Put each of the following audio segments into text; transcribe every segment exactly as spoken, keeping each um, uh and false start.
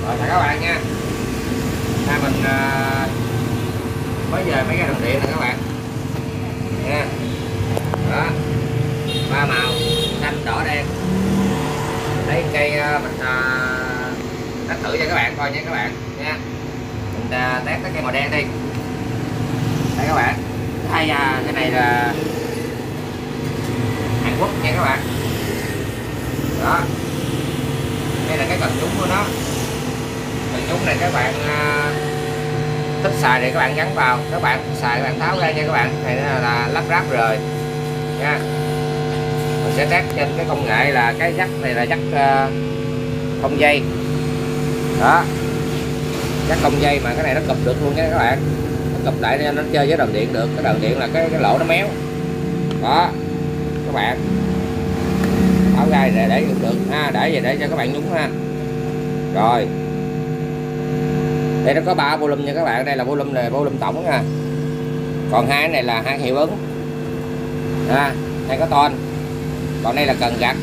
Rồi chào các bạn nha. Nay mình uh, mới về mấy cái đường điện nè các bạn nha. Đó, ba màu xanh đỏ đen. Lấy cây uh, mình uh, test thử cho các bạn coi nha các bạn nha. Mình uh, test cái cây màu đen đi. Đây các bạn. Hai uh, cái này là Hàn Quốc nha các bạn. Đó, đây là cái cần nhúng của nó. Cần nhúng này các bạn uh, thích xài thì các bạn gắn vào, các bạn xài các bạn tháo ra nha các bạn. Này là, là lắp ráp rồi nha. Mình sẽ test trên cái công nghệ là cái dắt này là dắt uh, không dây. Đó, dắt không dây mà cái này nó cụp được luôn nha các bạn. Nó cụp lại nên nó chơi với đầu điện được. Cái đầu điện là cái, cái lỗ nó méo. Đó các bạn, tháo ra để để được được ha, để về để cho các bạn nhúng ha. Rồi đây nó có ba volume nha các bạn. Đây là volume này, volume tổng nha. Còn hai này là hai hiệu ứng ha, hai có ton. Còn đây là cần gạt.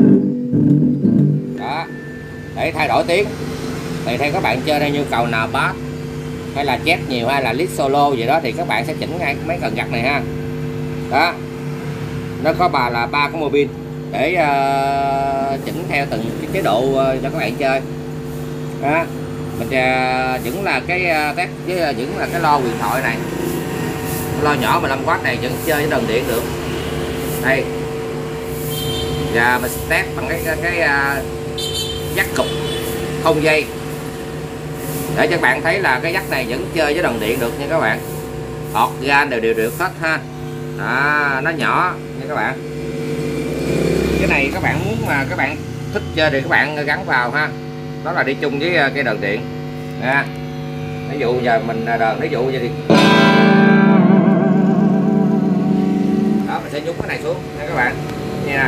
Đó, để thay đổi tiếng thì theo các bạn chơi theo nhu cầu nào, bass hay là chép nhiều hay là lead solo gì đó thì các bạn sẽ chỉnh ngay mấy cần gạt này ha. Đó, nó có bà là ba cái mô pin để uh, chỉnh theo từng cái chế độ uh, cho các bạn chơi. Đó, mình uh, vẫn là cái uh, test với uh, vẫn là cái lo huyền thoại này, cái lo nhỏ mười lăm oát này vẫn chơi với đồng điện được đây. Và mình test bằng cái cái, cái uh, dắt cục không dây để cho các bạn thấy là cái dắt này vẫn chơi với đồng điện được nha các bạn. Organ đều đều được hết ha. Đó, nó nhỏ nha các bạn. Cái này các bạn muốn mà các bạn thích chơi thì các bạn gắn vào ha. Đó là đi chung với cái đờn điện nha. Ví dụ giờ mình đờn, ví dụ vậy thì đó, mình sẽ nhúng cái này xuống nha các bạn nha.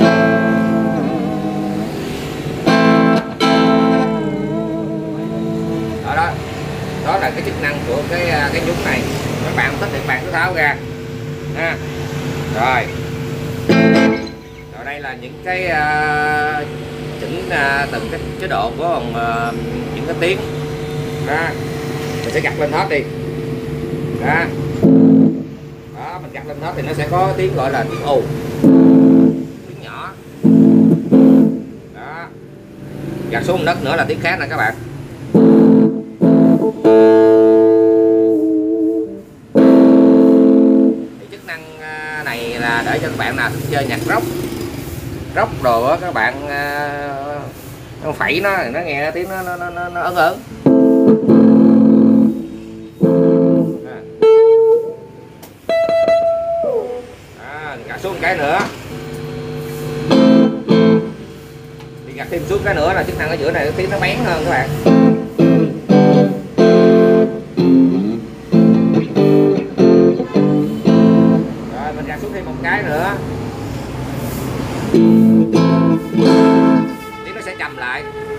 Đó đó, đó là cái chức năng của cái cái nhúng này. Các bạn thích thì các bạn cứ tháo ra ha. Rồi rồi đây là những cái uh, chỉnh uh, từng cái chế độ của uh, những cái tiếng đó. Mình sẽ gặt lên hết đi đó. Đó, mình gặt lên hết thì nó sẽ có tiếng gọi là tiếng ù, tiếng nhỏ đó. Gặt xuống một đất nữa là tiếng khác nè các bạn. Thì chức năng này là để cho các bạn nào thích chơi nhạc rock rock đồ á, các bạn nó phẩy nó nó nghe tiếng nó nó nó, nó ấn ấn. À, gạt xuống một cái nữa, thì gạt thêm xuống cái nữa là chức năng ở giữa này tiếng nó bén hơn các bạn. Rồi mình gạt xuống thêm một cái nữa, tiếng nó sẽ trầm lại.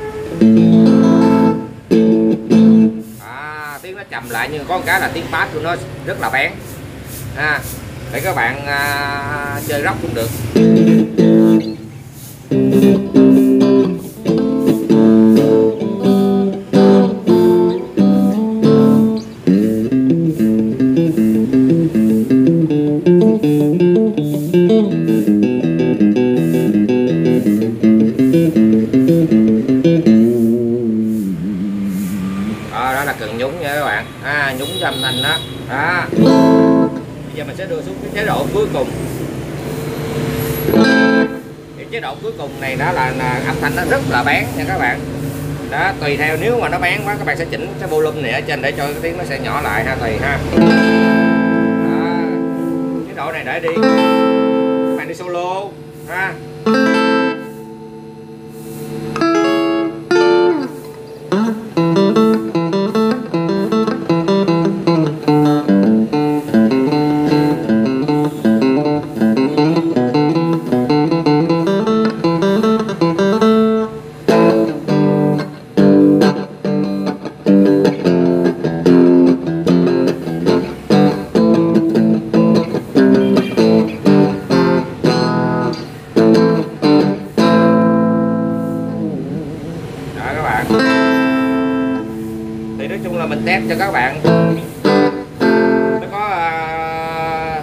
À, tiếng nó trầm lại nhưng có một cái là tiếng bass của nó rất là bén ha, để các bạn à, chơi rock cũng được. Đó là cần nhúng nha các bạn, à, nhúng cho âm thanh đó. Đó, bây giờ mình sẽ đưa xuống cái chế độ cuối cùng. Thì chế độ cuối cùng này đó là, là âm thanh nó rất là bén nha các bạn. Đó, tùy theo nếu mà nó bén quá các bạn sẽ chỉnh cái volume này ở trên để cho cái tiếng nó sẽ nhỏ lại ha, tùy ha. Đó, chế độ này để đi các bạn đi solo ha. Đó các bạn. Thì nói chung là mình test cho các bạn, nó có uh,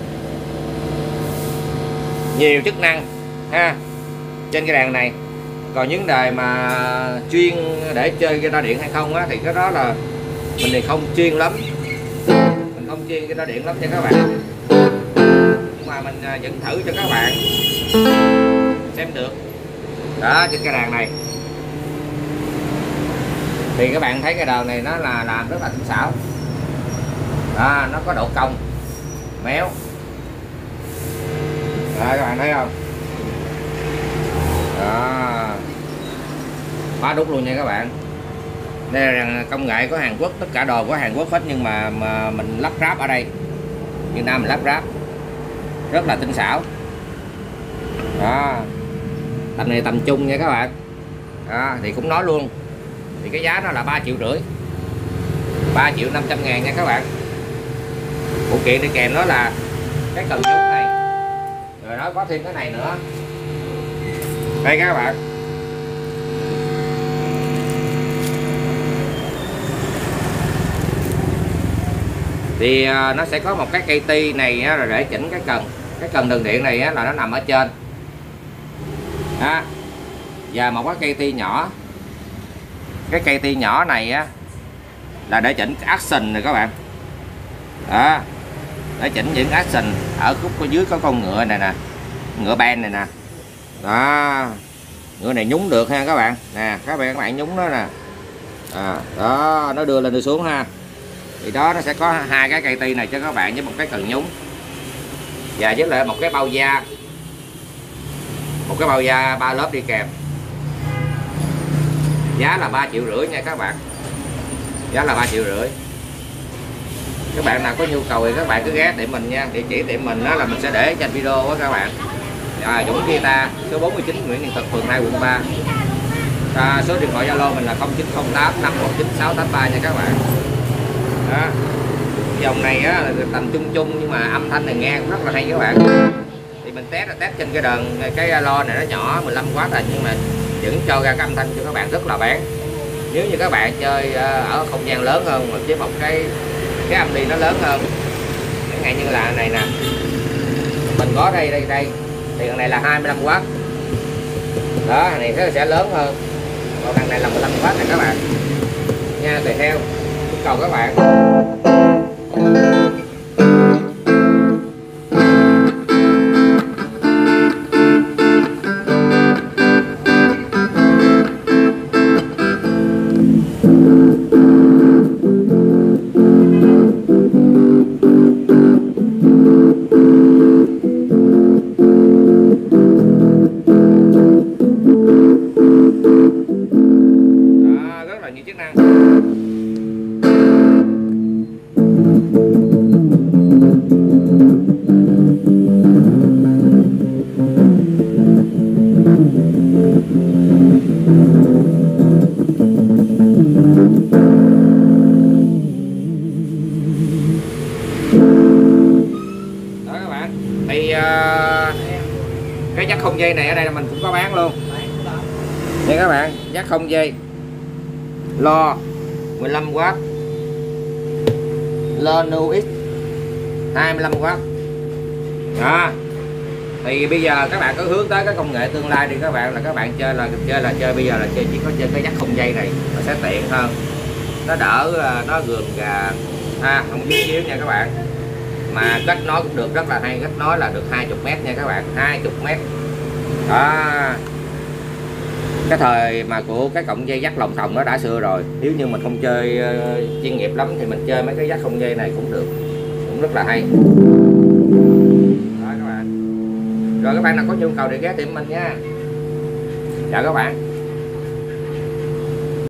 nhiều chức năng ha trên cái đàn này. Còn những đề mà chuyên để chơi guitar điện hay không á, thì cái đó là mình thì không chuyên lắm, mình không chuyên guitar điện lắm cho các bạn, nhưng mà mình vẫn thử cho các bạn xem được. Đó, trên cái đàn này thì các bạn thấy cái đờn này nó là làm rất là tinh xảo. Đó, nó có độ cong méo. Đó, các bạn thấy không? Đó, quá đúc luôn nha các bạn. Đây là công nghệ của Hàn Quốc, tất cả đồ của Hàn Quốc hết, nhưng mà, mà mình lắp ráp ở đây, Việt Nam mình lắp ráp rất là tinh xảo. Đó, tầm này tầm trung nha các bạn. Đó, thì cũng nói luôn, thì cái giá nó là ba triệu rưỡi, ba triệu năm trăm ngàn nha các bạn. Phụ kiện đi kèm nó là cái cần nhúng này, rồi nó có thêm cái này nữa đây các bạn. Thì uh, nó sẽ có một cái cây ti này á, rồi để chỉnh cái cần, cái cần đường điện này á, là nó nằm ở trên đó. Và một cái cây ti nhỏ, cái cây ti nhỏ này á là để chỉnh cái action này các bạn. Đó, để chỉnh những action ở khúc ở dưới có con ngựa này nè, ngựa ben này nè. Đó, ngựa này nhúng được ha các bạn nè, các bạn các bạn nhúng nó nè. À, đó, nó đưa lên đưa xuống ha. Thì đó, nó sẽ có hai cái cây ti này cho các bạn với một cái cần nhúng, và với lại một cái bao da, một cái bao da ba lớp đi kèm. Giá là ba triệu rưỡi nha các bạn, giá là ba triệu rưỡi. Các bạn nào có nhu cầu thì các bạn cứ ghé tiệm mình nha, địa chỉ tiệm mình đó là mình sẽ để trên video đó các bạn. À, Dũng Guitar, số bốn mươi chín Nguyễn Điện Thực, phường hai, quận ba. À, số điện thoại Zalo mình là không chín không tám năm một chín sáu tám ba nha các bạn. Đó, dòng này á là tầm chung chung, nhưng mà âm thanh này nghe cũng rất là hay các bạn. Thì mình test là test trên cái đờn, cái lo này nó nhỏ mười lăm oát rồi, nhưng mà vẫn cho ra cái âm thanh cho các bạn rất là bén. Nếu như các bạn chơi ở không gian lớn hơn mà với một cái cái âm đi nó lớn hơn, chẳng hạn như là này nè, mình có đây đây đây thì thằng này là hai mươi lăm oát đó, thằng này sẽ lớn hơn, còn thằng này là mười lăm oát này các bạn nha, tùy theo nhu cầu các bạn. Chức năng. Đó các bạn, thì uh, cái jack không dây này ở đây là mình cũng có bán luôn nha các bạn. Jack không dây lo mười lăm oát, lo nu x hai mươi lăm oát đó. Thì bây giờ các bạn có hướng tới cái công nghệ tương lai thì các bạn là các bạn chơi là chơi là chơi bây giờ là chơi chỉ có chơi cái jack không dây này, nó sẽ tiện hơn, nó đỡ, nó gườm gà ha, không díu díu nha các bạn. Mà kết nối cũng được rất là hay, kết nối là được hai mươi mét nha các bạn, hai mươi mét đó. Cái thời mà của cái cọng dây dắt lòng thòng nó đã xưa rồi, nếu như mình không chơi uh, chuyên nghiệp lắm thì mình chơi mấy cái dắt không dây này cũng được, cũng rất là hay đó các bạn. Rồi các bạn nào có nhu cầu thì ghé tiệm mình nha. Chào các bạn.